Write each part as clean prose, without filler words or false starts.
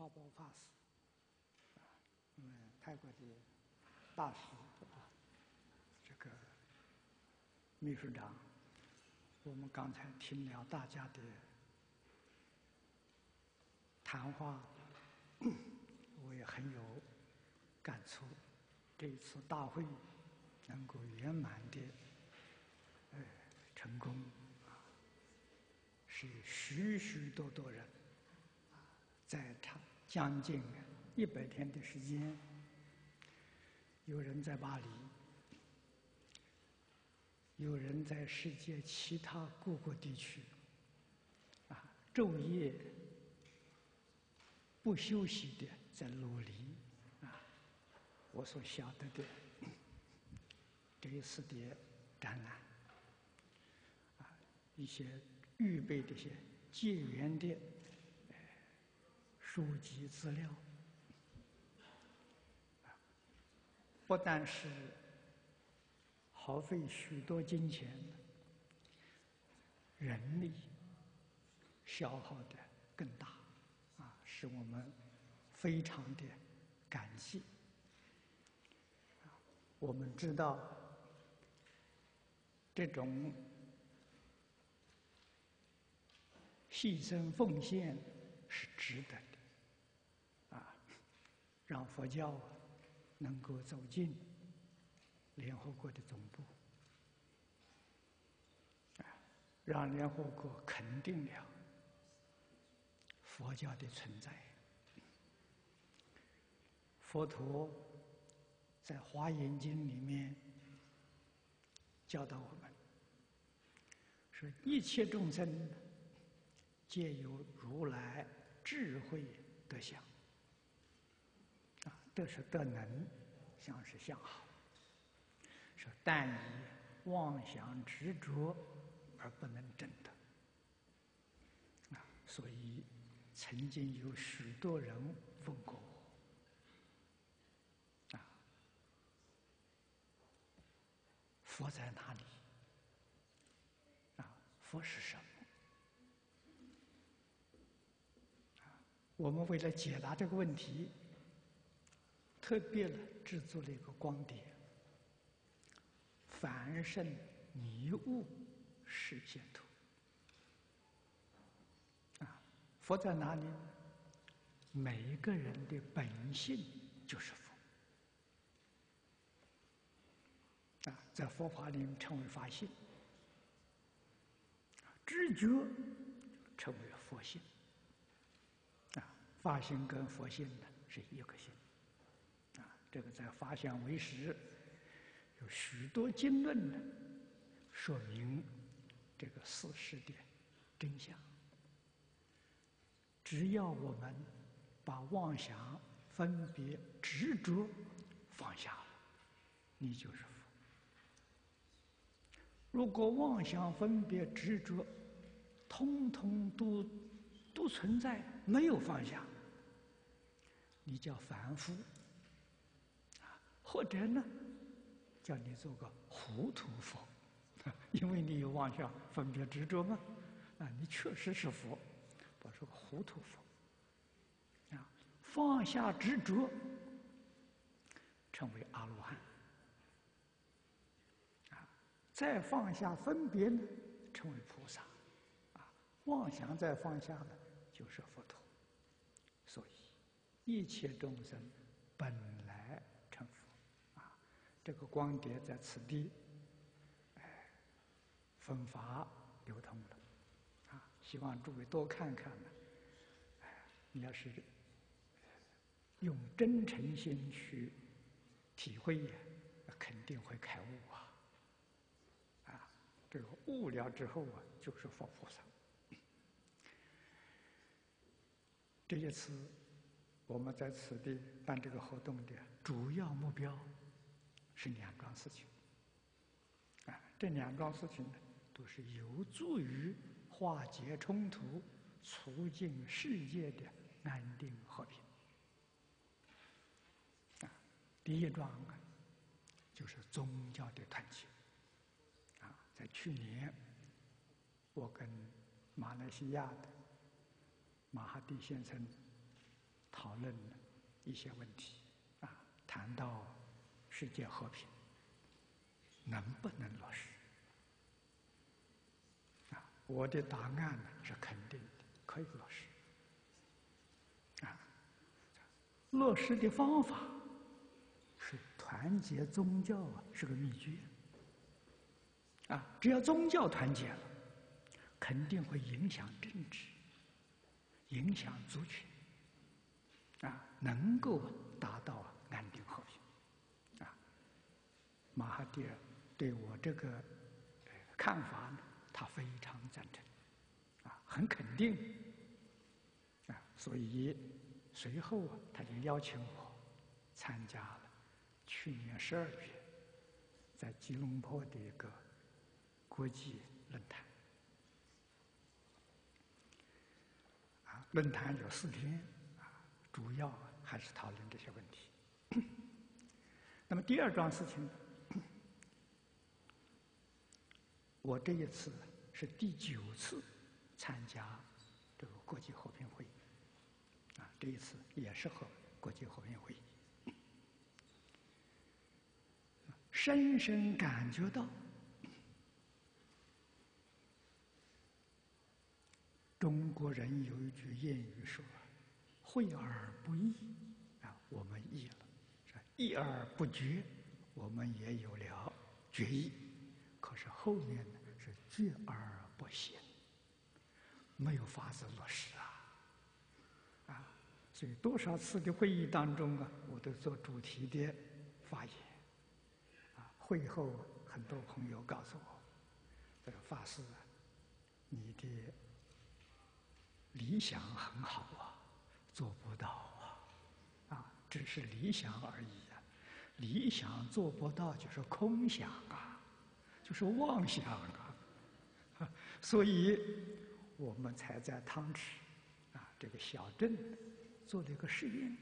华宝法师，泰国的大师这个秘书长，我们刚才听了大家的谈话，我也很有感触。这一次大会能够圆满的成功是许许多多人在他将近100天的时间，有人在巴黎，有人在世界其他各个地区，昼夜不休息的在努力我所晓得的这一次的展览一些预备的一些结缘的书籍资料不但是耗费许多金钱，人力消耗的更大使我们非常的感激。我们知道这种牺牲奉献是值得的让佛教能够走进联合国的总部让联合国肯定了佛教的存在。佛陀在《华严经》里面教导我们说，一切众生皆有如来智慧德相德是德能，相是相好。说但以妄想执着而不能证得所以曾经有许多人问过我佛在哪里佛是什么我们为了解答这个问题，特别制作了一个光碟，凡圣迷悟示现图佛在哪里？每一个人的本性就是佛在佛法里面称为法性，知觉称为佛性法性跟佛性呢是一个性这个在《法相唯识》有许多经论呢说明这个事实的真相。只要我们把妄想、分别、执着放下了，你就是佛。如果妄想、分别、执着通通都存在，没有放下，你叫凡夫或者呢叫你做个糊涂佛因为你有妄想、分别、执着嘛你确实是佛，不是个糊涂佛放下执着成为阿罗汉再放下分别呢成为菩萨妄想再放下呢就是佛陀。所以一切众生本来成佛这个光碟在此地分发流通了希望诸位多看看呢你要是用真诚心去体会肯定会开悟这个悟了之后就是佛菩萨。这一次我们在此地办这个活动的主要目标是2桩事情这2桩事情呢都是有助于化解冲突，促进世界的安定和平第一桩就是宗教的团结在去年我跟马来西亚的马哈蒂先生讨论一些问题，谈到世界和平能不能落实？我的答案呢是肯定的，可以落实。落实的方法是团结宗教是个秘诀。只要宗教团结了，肯定会影响政治，影响族群，能够达到安定和平。马哈蒂尔对我这个看法呢，他非常赞成，很肯定，所以随后他就邀请我参加了去年12月在吉隆坡的一个国际论坛。论坛有4天，主要还是讨论这些问题。那么第二桩事情呢，我这一次是第9次参加这个国际和平会议，这一次也是和国际和平会议，深深感觉到中国人有一句谚语说：“会而不议”，我们议了；议而不决，我们也有了决议。可是后面呢是决而不行，没有法子落实所以多少次的会议当中我都做主题的发言。会后很多朋友告诉我：“这个法师你的理想很好做不到只是理想而已理想做不到就是空想就是妄想所以我们才在汤池这个小镇做了一个试验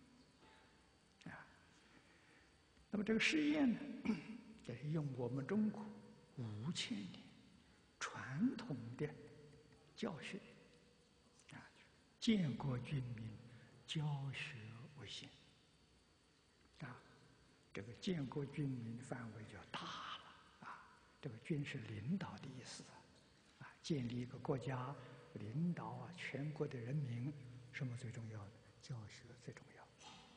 那么这个试验呢，也是用我们中国5000年传统的教学建国军民，教学为先这个建国军民范围就大了这个军是领导的意思建立一个国家，领导全国的人民，什么最重要的？教学最重要。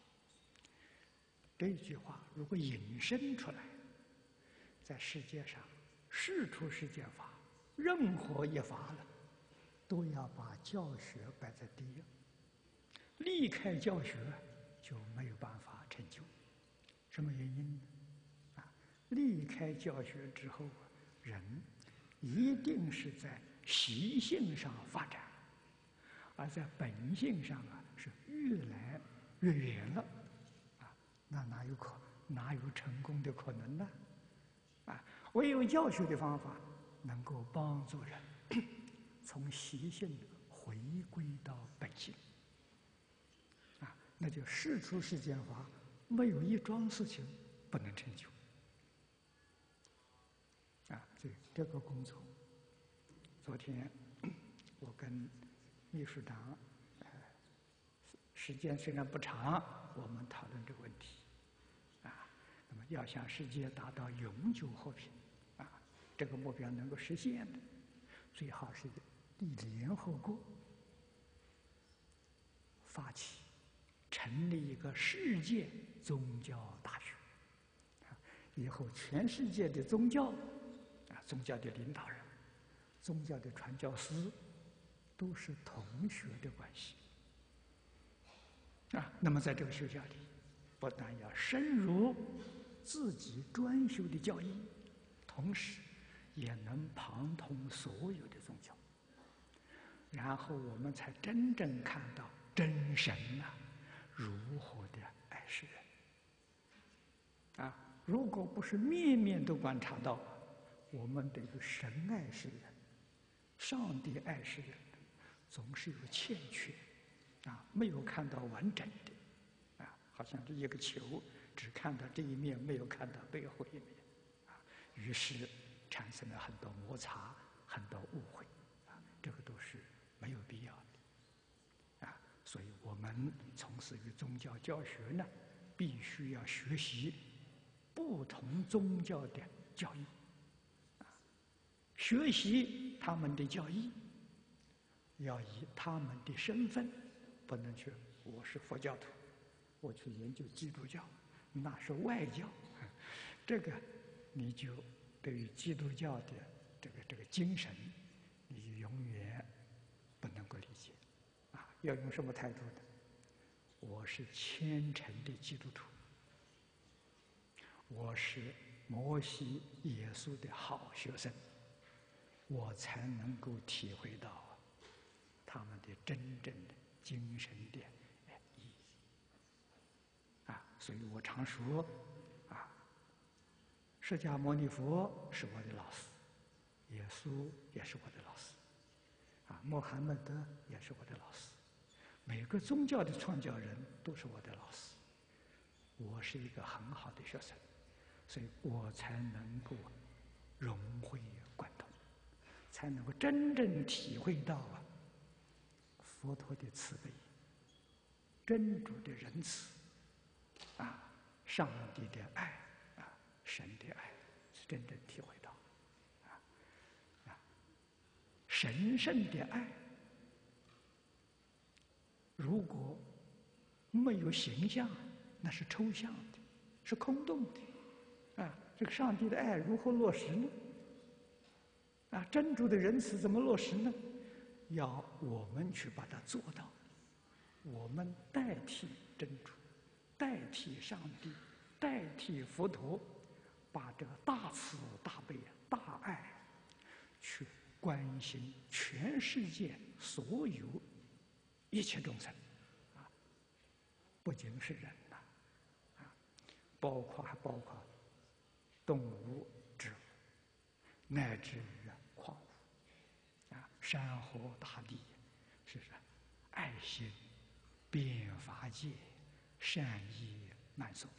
这句话如果引申出来，在世界上世出世间法，任何一法了，都要把教学摆在第一。离开教学就没有办法成就。什么原因呢？离开教学之后人一定是在习性上发展，而在本性上是越来越远了那哪有成功的可能呢？唯有教学的方法能够帮助人从习性回归到本性那就世出世间法，没有一桩事情不能成就所以这个工作，昨天我跟秘书长时间虽然不长，我们讨论这个问题那么要向世界达到永久和平这个目标能够实现的，最好是联合国发起成立一个世界宗教大学以后全世界的宗教宗教的领导人、宗教的传教士都是同学的关系那么在这个学校里，不但要深入自己专修的教义，同时也能旁通所有的宗教，然后我们才真正看到真神如何的爱世人如果不是面面都观察到，我们对于神爱世人、上帝爱世人，总是有欠缺没有看到完整的好像这一个球只看到这一面，没有看到背后一面于是产生了很多摩擦、很多误会这个都是没有必要的所以我们们从事于宗教教学呢，必须要学习不同宗教的教义，学习他们的教义，要以他们的身份，不能去我是佛教徒，我去研究基督教，那是外教，这个你就对于基督教的这个精神，你就永远不能够理解，要用什么态度的？我是虔诚的基督徒，我是摩西、耶稣的好学生，我才能够体会到他们的真正的精神的意义。所以我常说，释迦牟尼佛是我的老师，耶稣也是我的老师，穆罕默德也是我的老师，每个宗教的创教人都是我的老师。我是一个很好的学生，所以我才能够融会贯通，才能够真正体会到佛陀的慈悲、真主的仁慈，上帝的爱，神的爱，是真正体会到，神圣的爱，如果没有形象，那是抽象的，是空洞的，这个上帝的爱如何落实呢？真主的仁慈怎么落实呢？要我们去把它做到，我们代替真主，代替上帝，代替佛陀，把这个大慈大悲、大爱去关心全世界所有一切众生，不仅是人还包括动物、植物，乃至于矿物，山河大地，是不是？爱心遍法界，善意满娑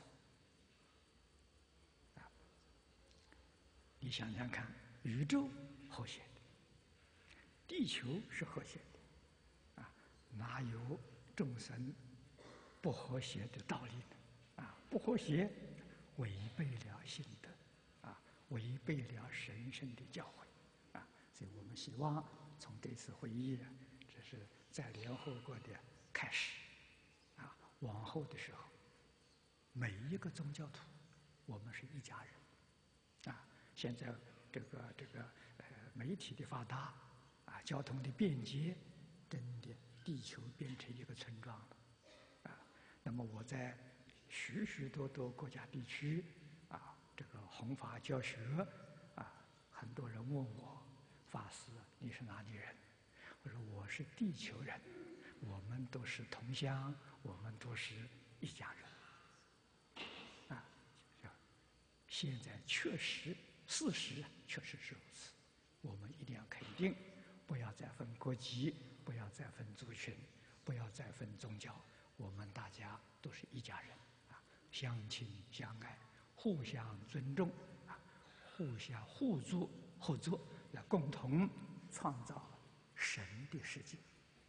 婆。你想想看，宇宙和谐的，地球是和谐的，哪有众生不和谐的道理呢？不和谐，违背了性德，违背了神圣的教诲，所以我们希望从这次会议，这是在联合国的开始，往后的时候，每一个宗教徒，我们是一家人，现在这个媒体的发达，交通的便捷，真的地球变成一个村庄了，那么我在许许多多国家地区，这个弘法教学，很多人问我，法师你是哪里人？我说我是地球人，我们都是同乡，我们都是一家人，现在确实事实确实是如此，我们一定要肯定，不要再分国籍，不要再分族群，不要再分宗教，我们大家都是一家人，相亲相爱，互相尊重，互相互助合作，来共同创造神的世界。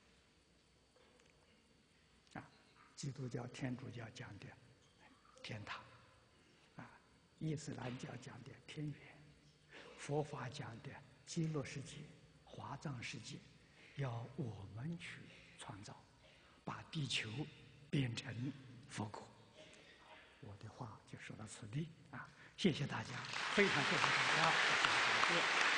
基督教、天主教讲的天堂，伊斯兰教讲的天园，佛法讲的极乐世界、华藏世界，要我们去创造，把地球变成佛国。我的话就说到此地，谢谢大家，非常谢谢大家，谢谢大家。